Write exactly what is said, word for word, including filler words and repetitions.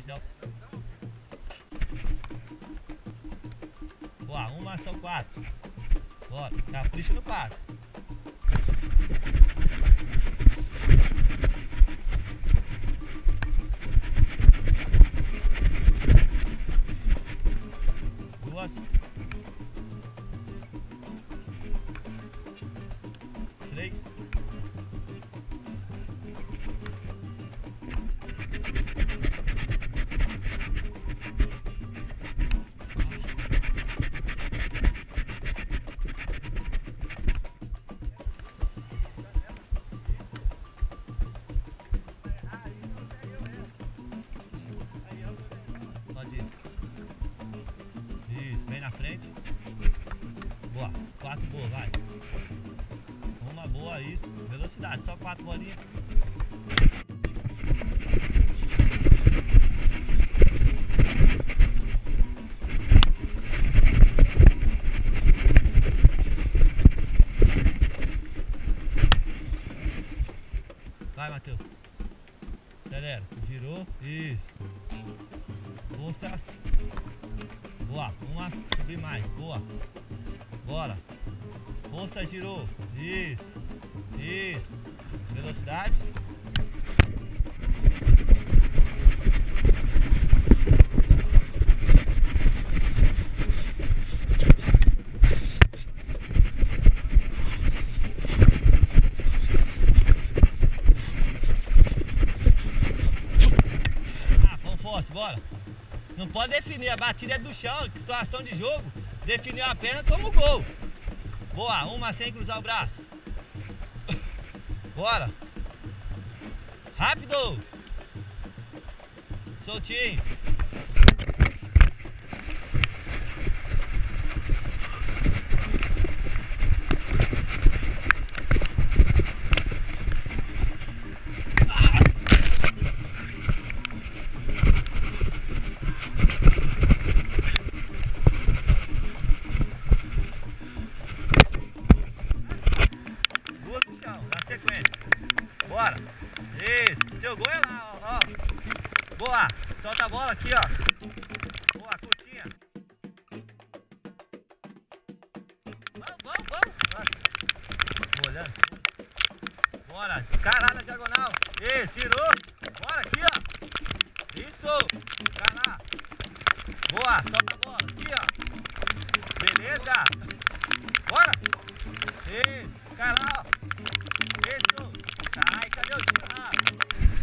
Então... Boa, uma são quatro. Bora, capricha no quatro. Duas. Três. Pode ir. Isso, vem na frente. Boa, quatro boas, vai. Uma boa, isso. Velocidade, só quatro bolinhas. Vai, Matheus. Acelera, girou, isso. Força. Boa, uma, subir mais, boa. Bora. Força, girou, isso. Isso. Velocidade. Ah, vamos forte, bora. Não pode definir, a batida é do chão, que situação de jogo. Definiu a perna, toma o gol. Boa, uma sem cruzar o braço. Bora. Rápido. Soltinho. Na sequência. Bora. Isso. Seu gol é lá, ó, ó. Boa. Solta a bola aqui, ó. Boa, curtinha. Vamos, vamos, vamos. Tô olhando. Bora. Cará na diagonal. Isso, girou. Bora aqui, ó. Isso. Cará. Boa. Solta a bola aqui, ó. Beleza. Bora. Isso. Cará, ó. Isso! Ai, cadê o... Ah.